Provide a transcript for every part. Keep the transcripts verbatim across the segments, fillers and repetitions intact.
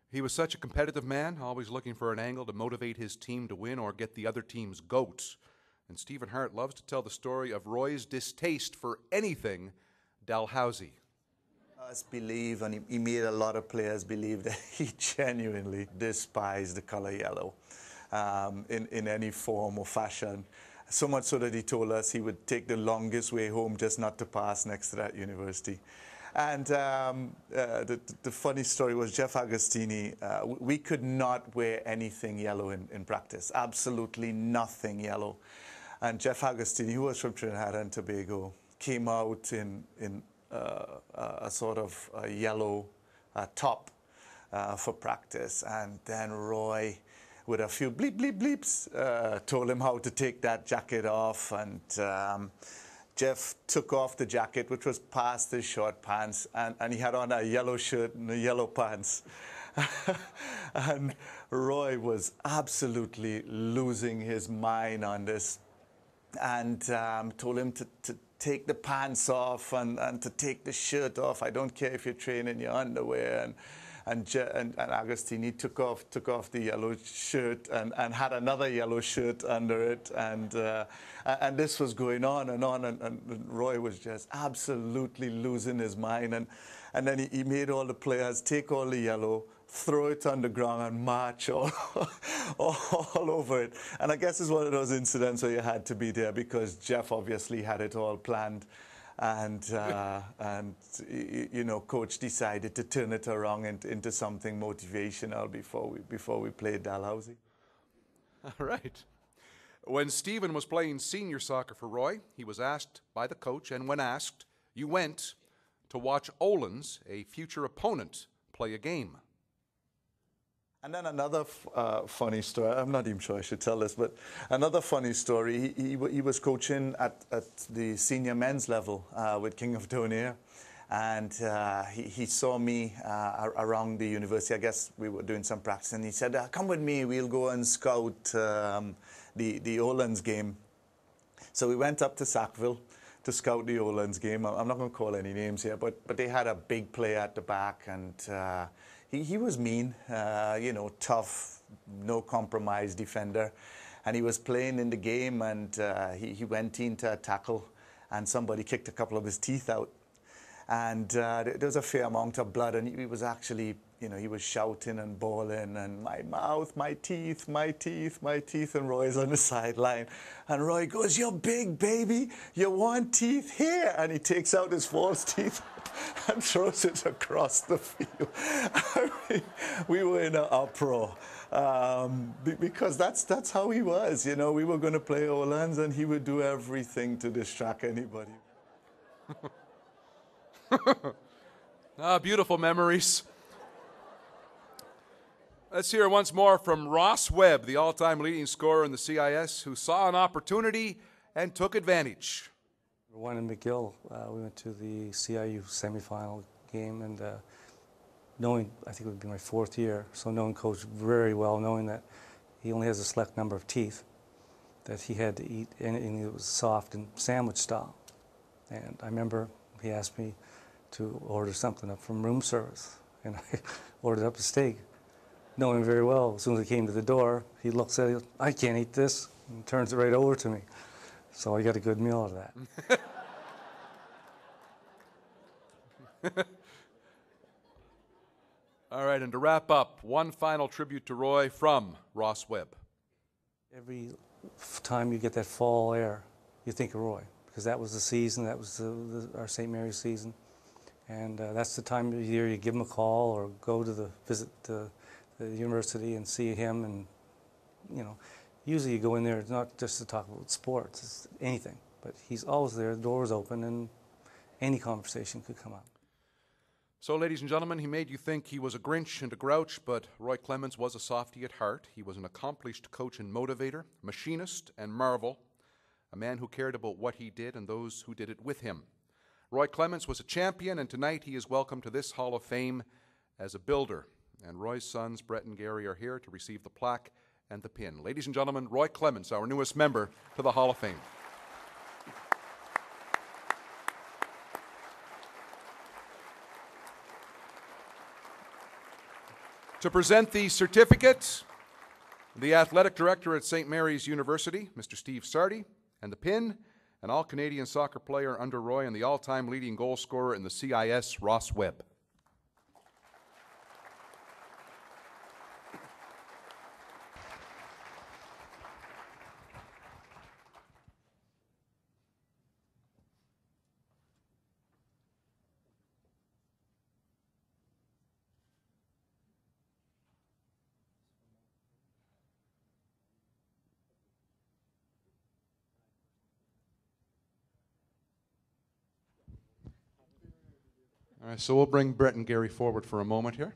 He was such a competitive man, always looking for an angle to motivate his team to win or get the other team's goat. And Stephen Hart loves to tell the story of Roy's distaste for anything Dalhousie. Us believe, and he, he made a lot of players believe, that he genuinely despised the color yellow um, in, in any form or fashion. So much so that he told us he would take the longest way home just not to pass next to that university. And um, uh, the, the funny story was Jeff Agostini, uh, we could not wear anything yellow in, in practice, absolutely nothing yellow. And Jeff Agostini, who was from Trinidad and Tobago, came out in, in uh, a sort of a yellow uh, top uh, for practice. And then Roy, with a few bleep, bleep, bleeps, uh, told him how to take that jacket off. And um, Jeff took off the jacket, which was past his short pants, and, and he had on a yellow shirt and a yellow pants. And Roy was absolutely losing his mind on this, and um, told him to, to take the pants off and, and to take the shirt off. I don't care if you're training in your underwear. And, And, and, and Agostini took off took off the yellow shirt and, and had another yellow shirt under it, and uh, and this was going on and on, and, and Roy was just absolutely losing his mind, and and then he, he made all the players take all the yellow, throw it on the ground, and march all, all, all over it. And I guess it's one of those incidents where you had to be there because Jeff obviously had it all planned. And, uh, and you know, coach decided to turn it around into, into something motivational before we, before we played Dalhousie. All right. When Stephen was playing senior soccer for Roy, he was asked by the coach, and when asked, you went to watch Olens, a future opponent, play a game. And then another uh, funny story, I'm not even sure I should tell this, but another funny story, he, he, he was coaching at, at the senior men's level uh, with King of Donair, and uh, he, he saw me uh, around the university. I guess we were doing some practice, and he said, uh, come with me, we'll go and scout um, the, the Olens game. So we went up to Sackville to scout the Olens game. I'm not going to call any names here, but, but they had a big player at the back, and uh, He, he was mean, uh, you know, tough, no compromise defender. And he was playing in the game, and uh, he, he went into a tackle, and somebody kicked a couple of his teeth out. And uh, there was a fair amount of blood, and he was actually, you know, he was shouting and bawling, and my mouth, my teeth, my teeth, my teeth, and Roy's on the sideline. And Roy goes, you're big, baby, you want teeth here? And he takes out his false teeth and throws it across the field. I mean, we were in an uproar um, because that's, that's how he was, you know. We were going to play Olens, and he would do everything to distract anybody. Ah, beautiful memories. Let's hear once more from Ross Webb, the all-time leading scorer in the C I S, who saw an opportunity and took advantage. One in McGill, uh, we went to the C I U semifinal game, and uh, knowing, I think it would be my fourth year, so knowing Coach very well, knowing that he only has a select number of teeth, that he had to eat anything that was soft and sandwich style. And I remember he asked me to order something up from room service, and I ordered up a steak, knowing very well, as soon as I came to the door, he looks at it, I can't eat this, and turns it right over to me. So I got a good meal out of that. All right, and to wrap up, one final tribute to Roy from Ross Webb. Every time you get that fall air, you think of Roy, because that was the season, that was the, the, our Saint Mary's season. And uh, that's the time of year you give him a call or go to the visit the, the university and see him. And, you know, usually you go in there not just to talk about sports, it's anything. But he's always there, the door is open, and any conversation could come up. So, ladies and gentlemen, he made you think he was a Grinch and a grouch, but Roy Clements was a softie at heart. He was an accomplished coach and motivator, machinist and marvel, a man who cared about what he did and those who did it with him. Roy Clements was a champion, and tonight he is welcome to this Hall of Fame as a builder. And Roy's sons, Brett and Gary, are here to receive the plaque and the pin. Ladies and gentlemen, Roy Clements, our newest member to the Hall of Fame. To present the certificate, the athletic director at Saint Mary's University, Mister Steve Sardi, and the pin, an all-Canadian soccer player under Roy and the all-time leading goal scorer in the C I S, Ross Webb. All right, so we'll bring Brett and Gary forward for a moment here.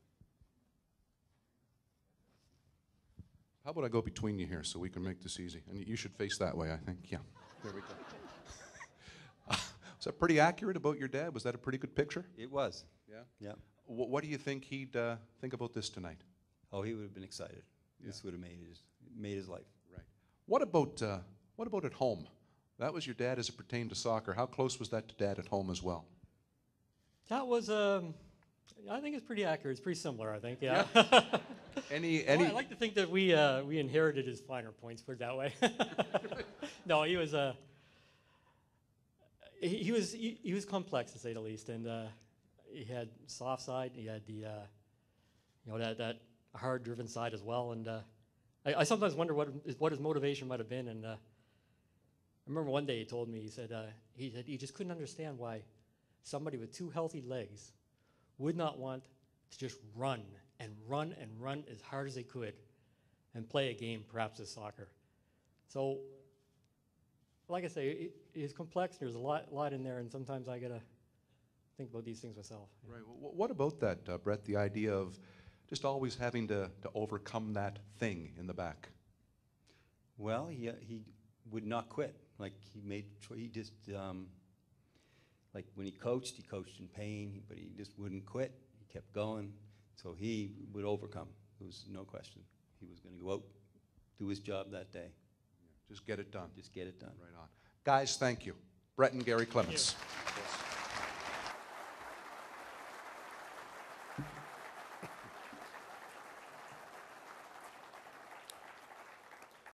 How about I go between you here so we can make this easy? And you should face that way, I think. Yeah, there we go. uh, was that pretty accurate about your dad? Was that a pretty good picture? It was. Yeah? Yeah. W what do you think he'd uh, think about this tonight? Oh, he would have been excited. Yeah. This would have made his, made his life. Right. What about, uh, what about at home? That was your dad as it pertained to soccer. How close was that to Dad at home as well? That was, um, I think it's pretty accurate. It's pretty similar, I think, yeah. yeah. Any, any? Well, I like to think that we, uh, we inherited his finer points, put it that way. No, he was, uh, he, he was, he, he was complex, to say the least, and uh, he had soft side, he had the, uh, you know, that, that hard-driven side as well, and uh, I, I sometimes wonder what, his- what his motivation might have been, and uh, I remember one day he told me, he said, uh, he said he just couldn't understand why somebody with two healthy legs would not want to just run and run and run as hard as they could and play a game, perhaps as soccer. So, like I say, it, it's complex. There's a lot, lot in there, and sometimes I gotta think about these things myself. Right. Well, what about that, uh, Brett? The idea of just always having to, to overcome that thing in the back. Well, he, uh, he would not quit. Like, he made, cho- he just, um, like when he coached, he coached in pain, but he just wouldn't quit. He kept going. So he would overcome. There was no question. He was going to go out, do his job that day. Just get it done. Just get it done. Right on. Guys, thank you. Brett and Gary Clements. Thank you.